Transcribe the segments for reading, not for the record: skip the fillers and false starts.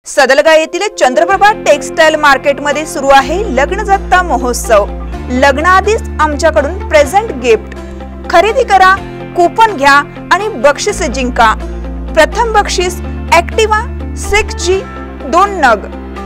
सदलगा येथील चंद्रप्रभा टेक्सटाईल मार्केटमध्ये सुरू आहे लग्न जत्ता महोत्सव। लग्नाआधीच आमच्याकडून प्रेझेंट गिफ्ट खरेदी करा, कूपन घ्या आणि बक्षीस जिंका। प्रथम बक्षीस ॲक्टिवा 6G 2 नग,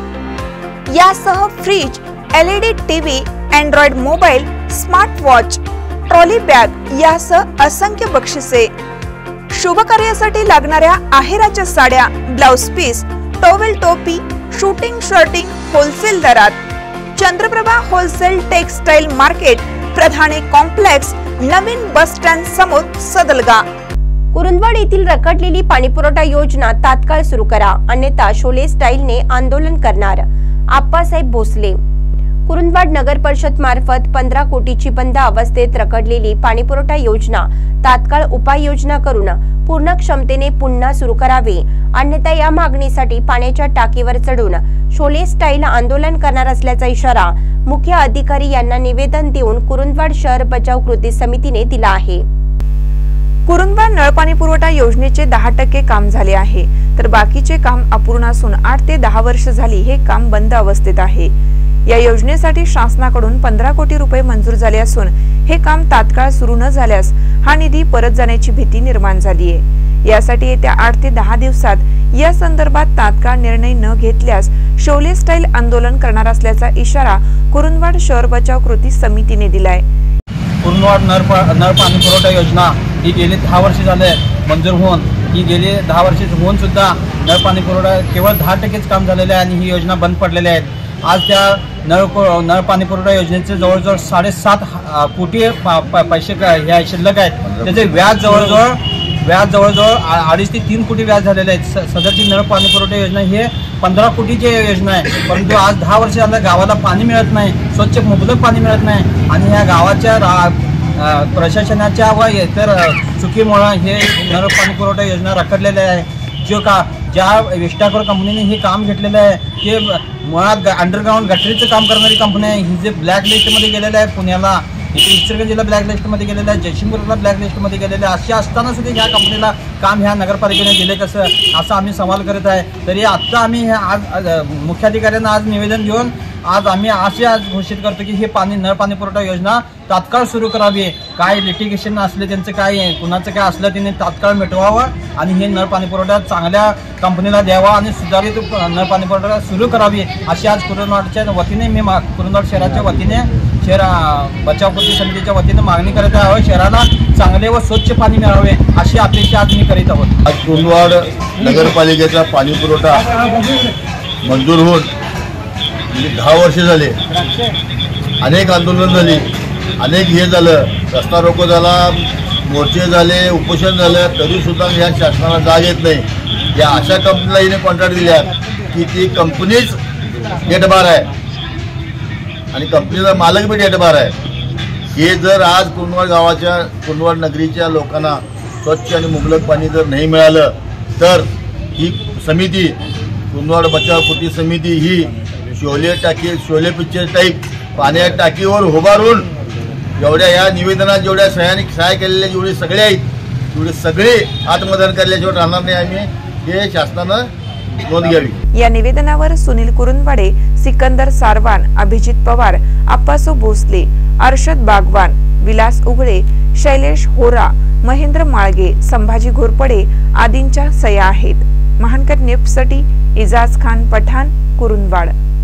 यासह fridge, LED TV, android mobile, smart watch, trolley bag यासह असंख्य बक्षिसे। शुभ कार्यासाठी लागणाऱ्या आहेराच्या साड्या, ब्लाउज पीस, टॉवेल, टोपी, शूटिंग शर्टिंग होलसेल दरात। Chandraprabha wholesale textile market, Pradhane complex, नवीन बस स्टँड समोर, सदलगा। कुरुंदवाड येथील रखडलेली पाणीपुरवठा योजना तात्काळ सुरू करा, अन्यथा शोले स्टाईलने आंदोलन करणार। आप्पासाहेब भोसले। कुरुंदवाड नगर परिषद मार्फत 15 कोटीची बंद अवस्थेत रखडलेली पाणीपुरवठा योजना तात्काळ उपाययोजना करून पूर्ण क्षमतेने पुन्हा सुरू करावी, अन्यथा या मागणीसाठी पाण्याच्या टाकीवर चढून शोले स्टाईल आंदोलन करणार असल्याचा इशारा मुख्य अधिकारी यांना निवेदन देऊन कुरुंदवाड शहर बचाव कृती समितीने दिला आहे। कुरुंदवाड नळ पाणी पुरवठा योजनेचे 10% काम झाले आहे, तर बाकीचे काम अपूर्ण असून 8 ते 10 वर्ष झाली हे काम बंद अवस्थेत आहे। या योजनेसाठी शासनाकडून 15 कोटी रुपये मंजूर झाले असून हे काम तात्काळ सुरू न झाल्यास हा निधी परत जाण्याची भीती निर्माण झाली आहे। यासाठी येत्या 8 ते 10 दिवसात या संदर्भात तात्काळ निर्णय न घेतल्यास शोले स्टाईल आंदोलन करणार असल्याचा इशारा कुरुंदवाड शहर बचाव कृती समितीने दिलाय। कुरुंदवाड नळ पाणी पुरवठा योजना ही गेली 10 वर्ष झाले मंजूर होऊन, ही गेली 10 वर्ष होऊन सुद्धा नळ पाणी पुरवठा केवळ 10%च काम झालेले आहे आणि ही योजना बंद पडलेली आहे। आज त्या नळ पाणी पुरवठा योजनेचे जवळजवळ 7.5 कोटी पैसे ह्या शिल्लक आहेत। त्याचे व्याज जवळजवळ 2.5 ते 3 कोटी व्याज झालेले आहेत। सदरची नळ पाणी पुरवठा योजना ही 15 कोटीची योजना आहे, परंतु आज 10 वर्ष झालं गावाला पाणी मिळत नाही, स्वच्छ मुबलक पाणी मिळत नाही आणि ह्या गावाच्या प्रशासनाच्या व इतर चुकीमुळे हे नळ पाणी पुरवठा योजना रखडलेली आहे। ज्या विस्टाकर कंपनीने हे काम घेतलेलं आहे ते मुळात अंडरग्राउंड गटरीचं काम करणारी कंपनी आहे। ही जे ब्लॅक लिस्टमध्ये गेलेलं आहे, पुण्याला इथे इचलकरंजीला ब्लॅक लिस्टमध्ये गेलेलं आहे, जयसिंगपूरला ब्लॅक लिस्टमध्ये गेलेलं आहे। असे असताना सुद्धा ह्या कंपनीला काम ह्या नगरपालिकेने दिले कसं, असं आम्ही सवाल करत आहे। तरी आत्ता आम्ही आज मुख्याधिकाऱ्यांना आज निवेदन देऊन आज आम्ही आज घोषित करतो की हे नळ पाणी पुरवठा योजना तात्काळ सुरू करावी। काय लिटिगेशन असले त्यांचं काय कुणाचं काय असलं त्यांनी तात्काळ मिटवावं आणि हे नळ पाणी पुरवठा चांगल्या कंपनीला द्यावा आणि सुधारित नळ पाणी पुरवठा सुरू करावी, अशी आज कुरुंदवाडच्या वतीने मी कुरुंदवाड शहराच्या वतीने शहर बचाव कृती समितीच्या वतीने मागणी करत आहोत। शहराला चांगले व स्वच्छ पाणी मिळावे अशी अपेक्षा आज मी करीत आहोत। आज कुरुंदवाड नगरपालिकेचा पाणी पुरवठा मंजूर होऊन 10 वर्ष झाले, अनेक आंदोलन झाली, अनेक हे झालं, रस्ता रोको झाला, मोर्चे झाले, उपोषण झालं, तरी सुद्धा या शासनाला जाग येत नाही। या अशा कंपनीला हिने कॉन्ट्रॅक्ट दिल्या की ती कंपनीच डेटबार आहे आणि कंपनीचा मालक बी डेटबार आहे। हे जर आज कुरुंदवाड नगरीच्या लोकांना स्वच्छ आणि मुबलक पाणी जर नाही मिळालं तर ही समिती कुरुंदवाड बचाव कृती समिती ही शोले पिक्चर टाईप पाण्या टाकीवर उभारून जेवढ्या या निवेदनात जेवढ्या सहाय्य केलेल्या जेवढे सगळे आहेत तेवढे सगळे आत्मदान करल्याशिवाय राहणार नाही आम्ही, हे शासनानं नोंद घ्यावी। या निवेदनावर सुनील कुरुंदवाडे, सिकंदर सारवान, अभिजित पवार, आप्पासाहेब भोसले, अर्शद बागवान, विलास उघडे, शैलेश होरा, महेंद्र माळगे, संभाजी घोरपडे आदींच्या सह्या आहेत। महानकर न्यूजसाठी इजाज खान पठाण, कुरुंदवाड।